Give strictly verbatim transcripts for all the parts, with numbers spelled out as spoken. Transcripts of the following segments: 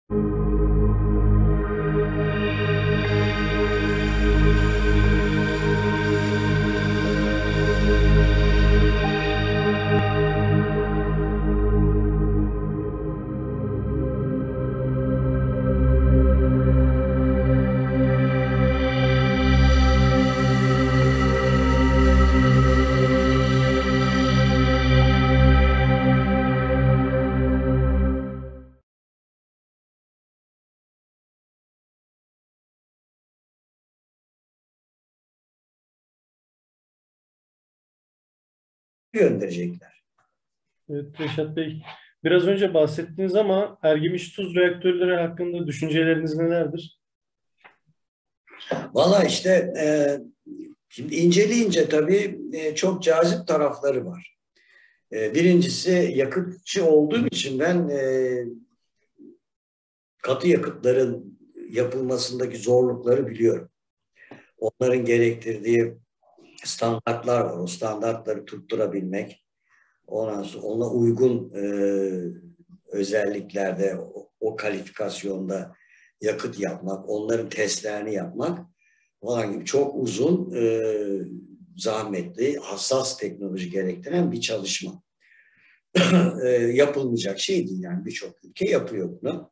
Gönderecekler. Evet Reşat Bey, biraz önce bahsettiniz ama Ergemiş tuz reaktörleri hakkında düşünceleriniz nelerdir? Valla işte e, şimdi inceleyince tabii e, çok cazip tarafları var. E, birincisi yakıtçı olduğum için ben e, katı yakıtların yapılmasındaki zorlukları biliyorum. Onların gerektirdiği standartlar var. O standartları tutturabilmek, ondan sonra ona uygun e, özelliklerde, o, o kalifikasyonda yakıt yapmak, onların testlerini yapmak falan gibi çok uzun, e, zahmetli, hassas teknoloji gerektiren bir çalışma. e, yapılmayacak şey değil yani, birçok ülke yapıyor bunu.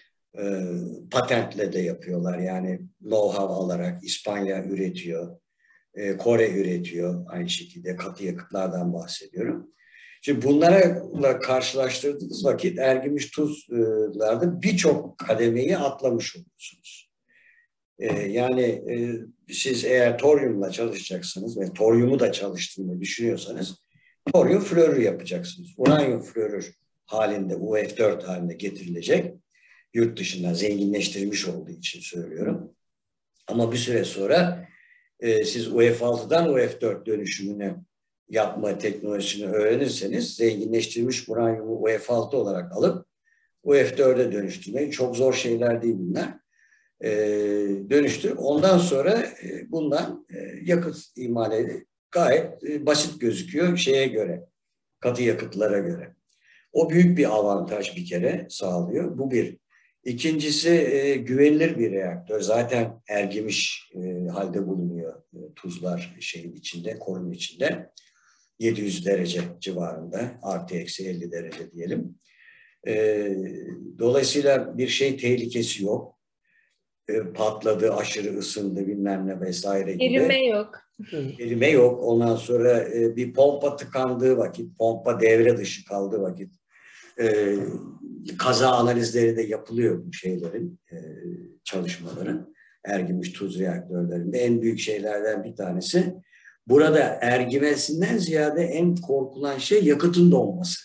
E, patentle de yapıyorlar yani, know-how alarak. İspanya üretiyor, e, Kore üretiyor, aynı şekilde katı yakıtlardan bahsediyorum. Şimdi bunlarla karşılaştırdığınız vakit Ergimiş tuzlarda birçok kademeyi atlamış oluyorsunuz. Ee, yani e, siz eğer toryumla çalışacaksınız ve toryumu da çalıştırmayı düşünüyorsanız toryum florür yapacaksınız. Uranyum florür halinde, U F dört halinde getirilecek. Yurt dışından zenginleştirilmiş olduğu için söylüyorum. Ama bir süre sonra e, siz U F altıdan U F dört dönüşümünü yapma teknolojisini öğrenirseniz zenginleştirilmiş uranyumu U F altı olarak alıp U F dörde dönüştürmeyi, çok zor şeyler değil bunlar. E, dönüştürüp ondan sonra e, bundan e, yakıt imal edip gayet e, basit gözüküyor şeye göre, katı yakıtlara göre. O büyük bir avantaj bir kere sağlıyor. Bu bir. İkincisi e, güvenilir bir reaktör. Zaten ergimiş e, halde bulunuyor e, tuzlar şeyin içinde, korunun içinde. yedi yüz derece civarında, artı eksi elli derece diyelim. E, dolayısıyla bir şey tehlikesi yok. E, patladı, aşırı ısındı bilmem ne vesaire gibi. Erime yok. Erime yok. Ondan sonra e, bir pompa tıkandığı vakit, pompa devre dışı kaldığı vakit e, kaza analizleri de yapılıyor bu şeylerin, e, çalışmaların. Ergimiş tuz reaktörlerinde en büyük şeylerden bir tanesi. Burada ergimesinden ziyade en korkulan şey yakıtın donması.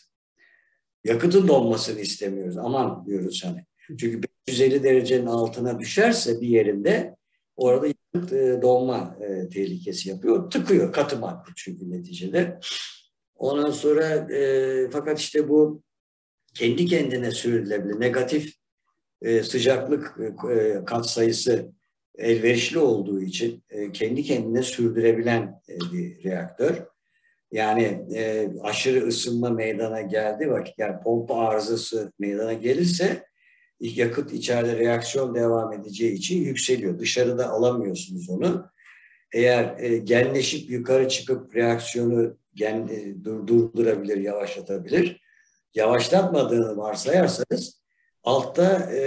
Yakıtın donmasını istemiyoruz. Aman diyoruz hani. Çünkü beş yüz elli derecenin altına düşerse bir yerinde orada yakıt e, donma e, tehlikesi yapıyor. Tıkıyor. Katı madde çünkü neticede. Ondan sonra e, fakat işte bu kendi kendine sürdürülebilir. Negatif e, sıcaklık e, katsayısı elverişli olduğu için e, kendi kendine sürdürebilen e, bir reaktör. Yani e, aşırı ısınma meydana geldiği vakit, yani pompa arızası meydana gelirse yakıt içeride reaksiyon devam edeceği için yükseliyor. Dışarıda alamıyorsunuz onu. Eğer e, genleşip yukarı çıkıp reaksiyonu gen, e, durdurabilir, yavaşlatabilir. Yavaşlatmadığını varsayarsanız altta e,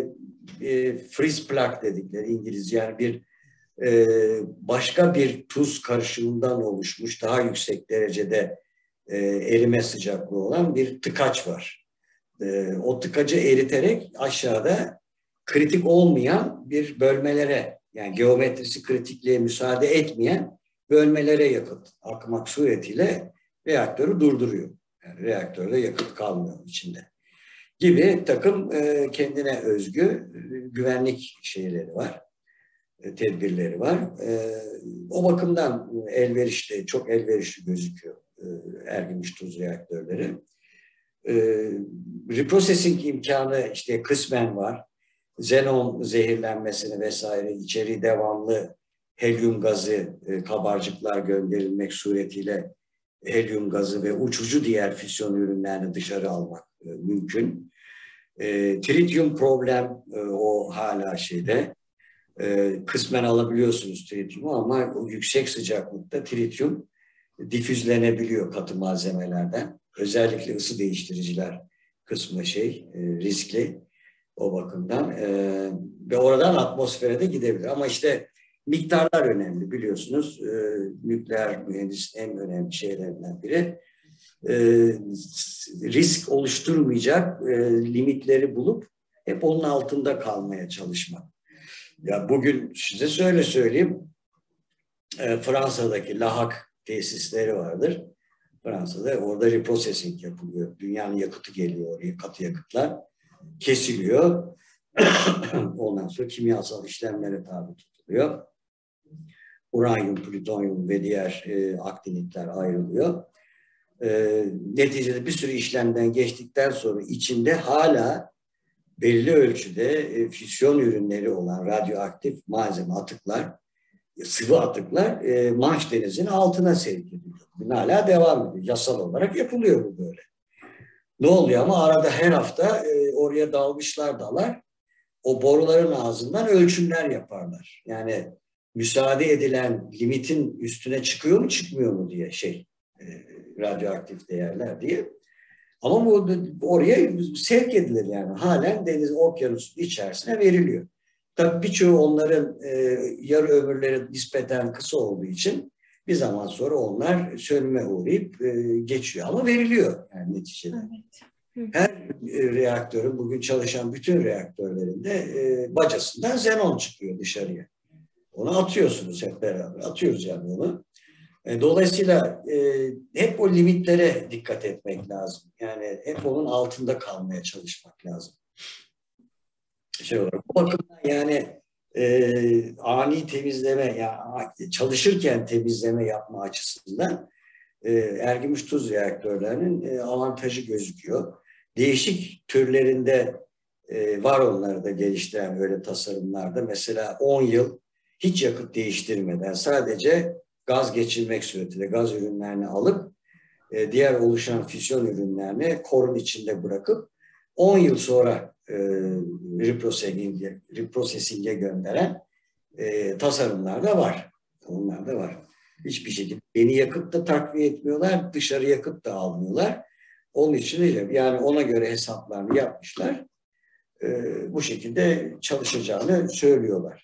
e, freeze plug dedikleri İngilizce, yani bir e, başka bir tuz karışımından oluşmuş daha yüksek derecede e, erime sıcaklığı olan bir tıkaç var. E, o tıkacı eriterek aşağıda kritik olmayan bir bölmelere, yani geometrisi kritikliğe müsaade etmeyen bölmelere yakıt akmak suretiyle reaktörü durduruyor. Yani reaktörde yakıt kalmıyor içinde. Gibi takım e, kendine özgü e, güvenlik şeyleri var, e, tedbirleri var. E, o bakımdan elverişli, çok elverişli gözüküyor e, ergimiş tuz reaktörleri. E, reprocessing imkanı işte kısmen var. Xenon zehirlenmesini vesaire içeri devamlı helyum gazı, e, kabarcıklar gönderilmek suretiyle helyum gazı ve uçucu diğer füsyon ürünlerini dışarı almak e, mümkün. E, trityum problem e, o hala şeyde. E, kısmen alabiliyorsunuz trityumu ama o yüksek sıcaklıkta trityum difüzlenebiliyor katı malzemelerden. Özellikle ısı değiştiriciler kısmı şey e, riskli o bakımdan e, ve oradan atmosfere de gidebilir. Ama işte miktarlar önemli biliyorsunuz. E, nükleer mühendisliğin en önemli şeylerinden biri. E, risk oluşturmayacak e, limitleri bulup hep onun altında kalmaya çalışmak. Ya bugün size şöyle söyleyeyim. E, Fransa'daki Lahak tesisleri vardır. Fransa'da orada reprocessing yapılıyor. Dünyanın yakıtı geliyor oraya, katı yakıtlar kesiliyor. Ondan sonra kimyasal işlemlere tabi tutuluyor. Uranyum, plütonyum ve diğer e, aktinitler ayrılıyor. E, neticede bir sürü işlemden geçtikten sonra içinde hala belli ölçüde e, füsyon ürünleri olan radyoaktif malzeme atıklar, sıvı atıklar e, Manş Denizi'nin altına sevk ediliyor. Bunun hala devam ediyor. Yasal olarak yapılıyor bu böyle. Ne oluyor ama arada her hafta e, oraya dalmışlar dalar. O boruların ağzından ölçümler yaparlar. Yani müsaade edilen limitin üstüne çıkıyor mu çıkmıyor mu diye şey e, radyoaktif değerler diye. Ama bu oraya sevk edilir yani. Halen deniz okyanusun içerisine veriliyor. Tabii birçoğu onların e, yarı ömürleri nispeten kısa olduğu için bir zaman sonra onlar sönüme uğrayıp e, geçiyor. Ama veriliyor yani neticede. Evet. Her e, reaktörün, bugün çalışan bütün reaktörlerinde e, bacasından xenon çıkıyor dışarıya. Onu atıyorsunuz hep beraber. Atıyoruz yani onu. E, dolayısıyla e, hep o limitlere dikkat etmek lazım. Yani hep onun altında kalmaya çalışmak lazım. Şey olarak. Bu bakımdan yani e, ani temizleme, yani çalışırken temizleme yapma açısından e, Ergümüş tuz reaktörlerinin e, avantajı gözüküyor. Değişik türlerinde e, var onları da geliştiren öyle tasarımlarda. Mesela on yıl hiç yakıt değiştirmeden sadece gaz geçirmek suretiyle gaz ürünlerini alıp e, diğer oluşan füsyon ürünlerini korun içinde bırakıp on yıl sonra e, reprocessing'e, reprocessing'e gönderen e, tasarımlar da var. Onlar da var. Hiçbir şekilde yeni yakıt da takviye etmiyorlar, dışarı yakıt da almıyorlar. Onun için yani ona göre hesaplarını yapmışlar. E, bu şekilde çalışacağını söylüyorlar.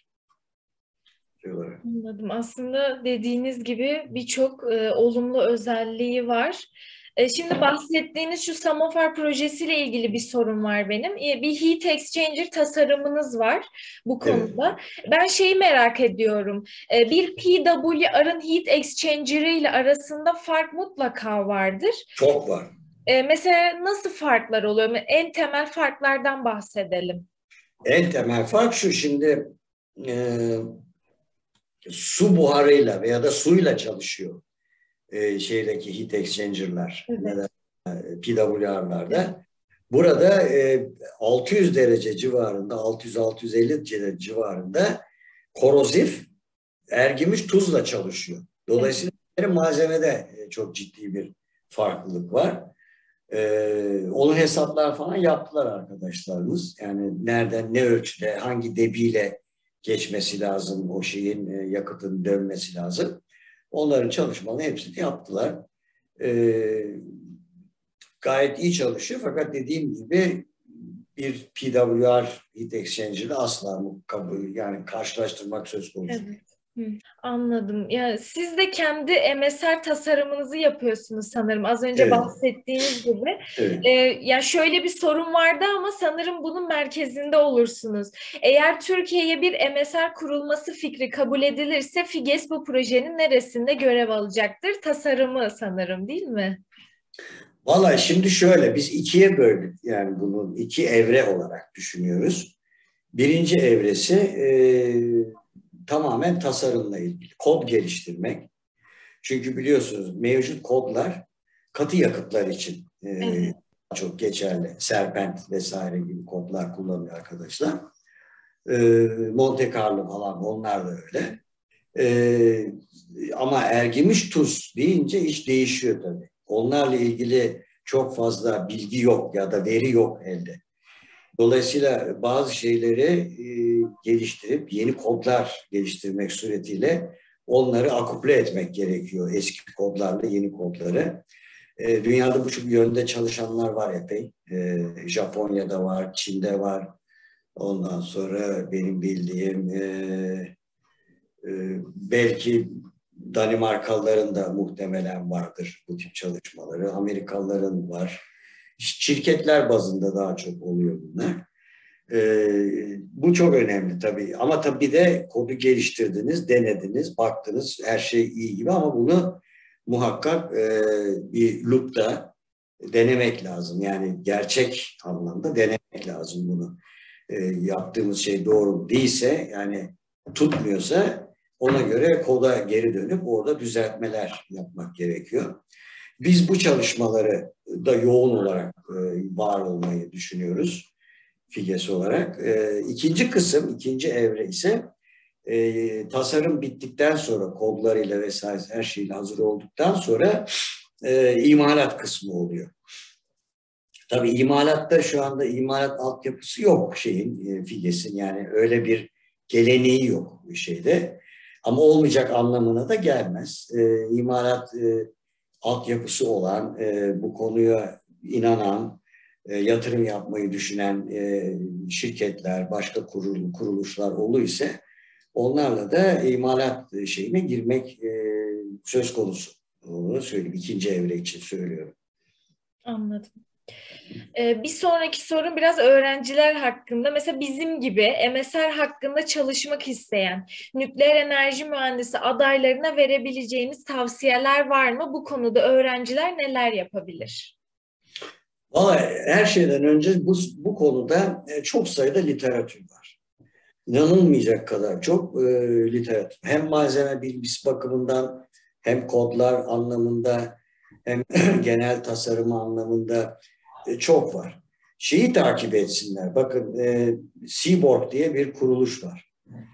Anladım. Aslında dediğiniz gibi birçok e, olumlu özelliği var. E, şimdi bahsettiğiniz şu Samofer projesiyle ilgili bir sorun var benim. E, bir heat exchanger tasarımınız var bu konuda. Evet. Ben şeyi merak ediyorum. E, bir P W R'ın heat exchanger ile arasında fark mutlaka vardır. Çok var. E, mesela nasıl farklar oluyor? En temel farklardan bahsedelim. En temel fark şu şimdi e, su buharıyla veya da suyla çalışıyor e, şeydeki heat exchanger'lar. Evet. P W R'larda. Evet. Burada e, altı yüz derece civarında, altı yüz altı yüz elli derece civarında korozif ergümüş tuzla çalışıyor. Dolayısıyla evet. malzemede çok ciddi bir farklılık var. Ee, onun hesaplar falan yaptılar arkadaşlarımız. Yani nereden, ne ölçüde, hangi debiyle geçmesi lazım, o şeyin, yakıtın dönmesi lazım. Onların çalışmalarını hepsini yaptılar. Ee, gayet iyi çalışıyor fakat dediğim gibi bir P W R heat exchanger'ı asla kabul, yani karşılaştırmak söz konusu. Evet. Hı, anladım. Yani siz de kendi M S R tasarımınızı yapıyorsunuz sanırım. Az önce evet. bahsettiğiniz gibi. Evet. Ee, yani şöyle bir sorun vardı ama sanırım bunun merkezinde olursunuz. Eğer Türkiye'ye bir M S R kurulması fikri kabul edilirse Figes bu projenin neresinde görev alacaktır? Tasarımı sanırım, değil mi? Vallahi şimdi şöyle, biz ikiye böldük. Yani bunun iki evre olarak düşünüyoruz. Birinci evresi e, tamamen tasarımla ilgili. Kod geliştirmek. Çünkü biliyorsunuz mevcut kodlar katı yakıtlar için e, evet. çok geçerli. Serpent vesaire gibi kodlar kullanıyor arkadaşlar. E, Monte Carlo falan onlar da öyle. E, ama ergimiş tuz deyince iş değişiyor tabii. Onlarla ilgili çok fazla bilgi yok ya da veri yok elde. Dolayısıyla bazı şeyleri e, geliştirip yeni kodlar geliştirmek suretiyle onları akuple etmek gerekiyor. Eski kodlarla yeni kodları. E, dünyada bu yönde çalışanlar var epey. E, Japonya'da var, Çin'de var. Ondan sonra benim bildiğim e, e, belki Danimarkalıların da muhtemelen vardır bu tip çalışmaları. Amerikalıların var. Şirketler bazında daha çok oluyor bunlar. Ee, bu çok önemli tabii. Ama tabii de kodu geliştirdiniz, denediniz, baktınız her şey iyi gibi ama bunu muhakkak e, bir loop'ta denemek lazım. Yani gerçek anlamda denemek lazım bunu. E, yaptığımız şey doğru değilse, yani tutmuyorsa ona göre koda geri dönüp orada düzeltmeler yapmak gerekiyor. Biz bu çalışmaları da yoğun olarak e, var olmayı düşünüyoruz Figes olarak. E, ikinci kısım, ikinci evre ise e, tasarım bittikten sonra kodlarıyla vesaire her şeyle hazır olduktan sonra e, imalat kısmı oluyor. Tabii imalatta şu anda imalat altyapısı yok şeyin, e, Figes'in, yani öyle bir geleneği yok bir şeyde. Ama olmayacak anlamına da gelmez. E, imalat e, altyapısı olan, e, bu konuya inanan, e, yatırım yapmayı düşünen e, şirketler, başka kurul, kuruluşlar oluysa onlarla da imalat şeyine girmek e, söz konusu. Onu söyleyeyim. İkinci evre için söylüyorum. Anladım. Ee, bir sonraki sorum biraz öğrenciler hakkında. Mesela bizim gibi M S R hakkında çalışmak isteyen nükleer enerji mühendisi adaylarına verebileceğiniz tavsiyeler var mı? Bu konuda öğrenciler neler yapabilir? Vallahi her şeyden önce bu, bu konuda çok sayıda literatür var. İnanılmayacak kadar çok e, literatür. Hem malzeme bilgisi bakımından, hem kodlar anlamında, hem genel tasarım anlamında e, çok var. Şeyi takip etsinler. Bakın e, Seaborg diye bir kuruluş var.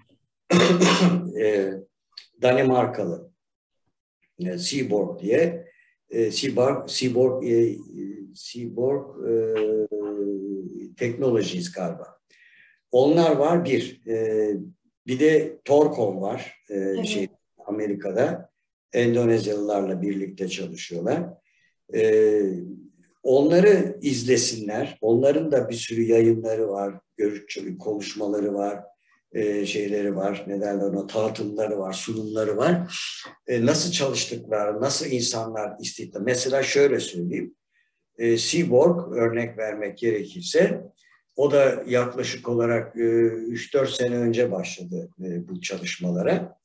e, Danimarkalı. E, Seaborg diye. E, Seaborg, Seaborg, e, Seaborg e, Technologies galiba. Onlar var bir. E, bir de Torcom var. E, evet. şey, Amerika'da. Endonezyalılarla birlikte çalışıyorlar. E, onları izlesinler. Onların da bir sürü yayınları var. Görüş, konuşmaları var. E, şeyleri var. Ne derler ona? Tanıtımları var. Sunumları var. E, nasıl çalıştıkları, nasıl insanlar istihdam. Mesela şöyle söyleyeyim. E, Seaborg örnek vermek gerekirse, o da yaklaşık olarak üç dört sene önce başladı bu çalışmalara.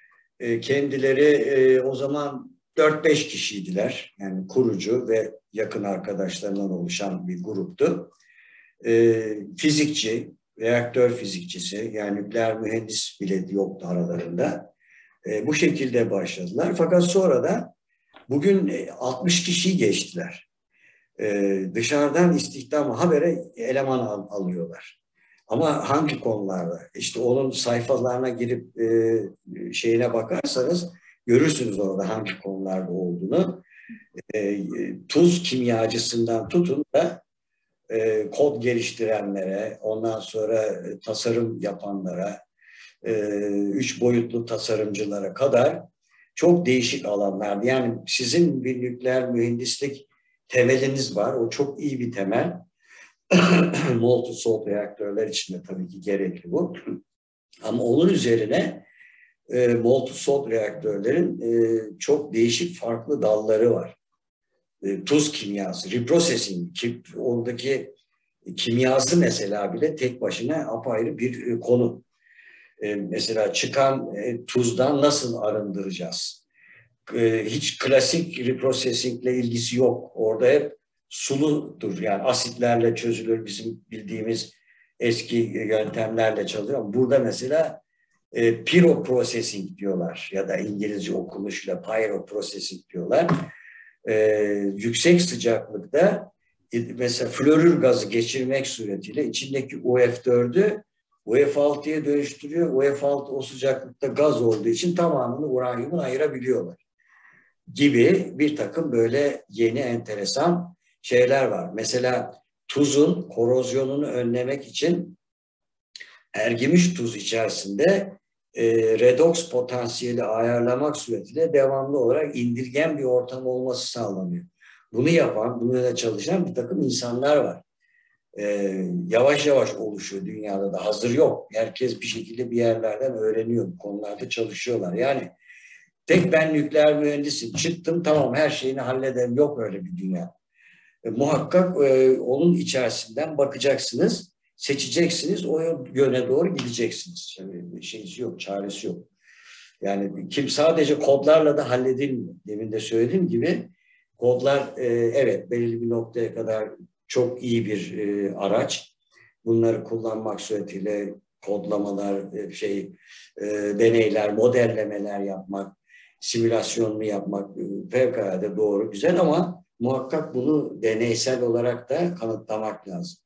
Kendileri o zaman dört beş kişiydiler. Yani kurucu ve yakın arkadaşlarından oluşan bir gruptu. Fizikçi, reaktör fizikçisi, yani nükleer mühendis bile yoktu aralarında. Bu şekilde başladılar. Fakat sonra da bugün altmış kişiyi geçtiler. Ee, dışarıdan istihdam habere eleman al, alıyorlar. Ama hangi konularda? İşte onun sayfalarına girip e, şeyine bakarsanız görürsünüz orada hangi konularda olduğunu. E, tuz kimyacısından tutun da e, kod geliştirenlere, ondan sonra e, tasarım yapanlara, e, üç boyutlu tasarımcılara kadar çok değişik alanlar. Yani sizin bir nükleer mühendislik temeliniz var. O çok iyi bir temel. Molten salt reaktörler için de tabii ki gerekli bu. Ama onun üzerine e, molten salt reaktörlerin e, çok değişik farklı dalları var. E, tuz kimyası, reprocessing, ki, oradaki kimyası mesela bile tek başına apayrı bir e, konu. E, mesela çıkan e, tuzdan nasıl arındıracağız? Hiç klasik reprocessing ile ilgisi yok. Orada hep suludur. Yani asitlerle çözülür, bizim bildiğimiz eski yöntemlerle çalışıyor. Ama burada mesela e, pyroprocessing diyorlar ya da İngilizce okunuşuyla pyroprocessing diyorlar. E, yüksek sıcaklıkta e, mesela florür gazı geçirmek suretiyle içindeki U F dördü U F altıya dönüştürüyor. U F altı o sıcaklıkta gaz olduğu için tamamını uranyumun ayırabiliyorlar gibi bir takım böyle yeni enteresan şeyler var. Mesela tuzun korozyonunu önlemek için ergimiş tuz içerisinde e, redoks potansiyeli ayarlamak suretiyle devamlı olarak indirgen bir ortam olması sağlanıyor. Bunu yapan, bununla çalışan bir takım insanlar var. Ee, yavaş yavaş oluşuyor dünyada da. Hazır yok. Herkes bir şekilde bir yerlerden öğreniyor. Bu konularda çalışıyorlar. Yani tek ben nükleer mühendisim. Çıktım tamam her şeyini hallederim. Yok öyle bir dünya. E, muhakkak e, onun içerisinden bakacaksınız, seçeceksiniz, o yöne doğru gideceksiniz. Yani şeysi yok, çaresi yok. Yani kim sadece kodlarla da halledilmiyor. Demin de söylediğim gibi kodlar e, evet belirli bir noktaya kadar çok iyi bir e, araç. Bunları kullanmak suretiyle kodlamalar, e, şey, e, deneyler, modellemeler yapmak, simülasyonunu yapmak e, fevkalade doğru, güzel ama muhakkak bunu deneysel olarak da kanıtlamak lazım.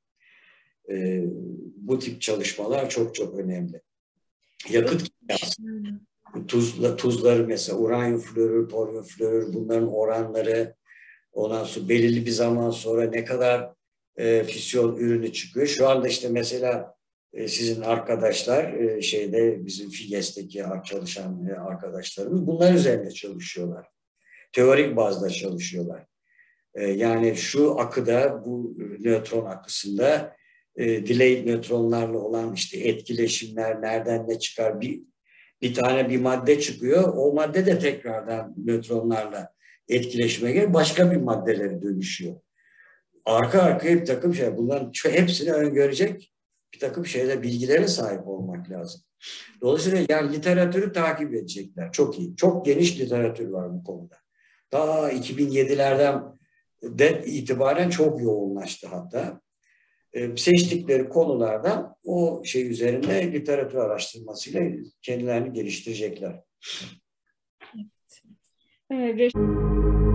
E, bu tip çalışmalar çok çok önemli. Yakıt kimyası, tuzla, tuzları mesela uranyum florür, toryum florür, bunların oranları, ondan sonra belirli bir zaman sonra ne kadar e, fisyon ürünü çıkıyor. Şu anda işte mesela e, sizin arkadaşlar e, şeyde bizim FİGES'teki çalışan e, arkadaşlarımız bunlar üzerine çalışıyorlar. Teorik bazda çalışıyorlar. E, yani şu akıda, bu nötron akısında e, delayed nötronlarla olan işte etkileşimler, nereden ne çıkar, bir bir tane bir madde çıkıyor. O madde de tekrardan nötronlarla etkileşime gelir, başka bir maddelere dönüşüyor. Arka arkaya bir takım şey, bunların hepsini öngörecek bir takım şeyler, bilgilere sahip olmak lazım. Dolayısıyla yani literatürü takip edecekler. Çok iyi. Çok geniş literatür var bu konuda. Daha iki bin yedilerden de itibaren çok yoğunlaştı hatta. Ee, seçtikleri konulardan o şey üzerinde literatür araştırmasıyla kendilerini geliştirecekler. Evet.